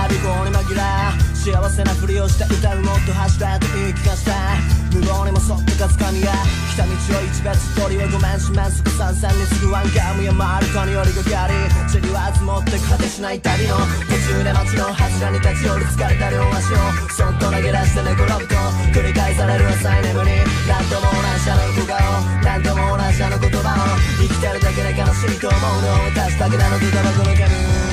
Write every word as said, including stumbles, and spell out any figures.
尾行に紛れ幸せなふりをして歌うもっと走れと言い聞かせて無謀にもそっとかつかみが来た道を一別鳥はごめんしまんすぐ三々に次ぐワンガム山あるかに寄りかかり塵は積もって果てしない旅の途中で街の柱に立ち寄る疲れた両足をそっと投げ出して寝転ぶと繰り返される浅い眠り何度も同じあの小顔何度も同じあの言葉を生きてるだけで悲しいと思うのを足すだけなのとタバコの煙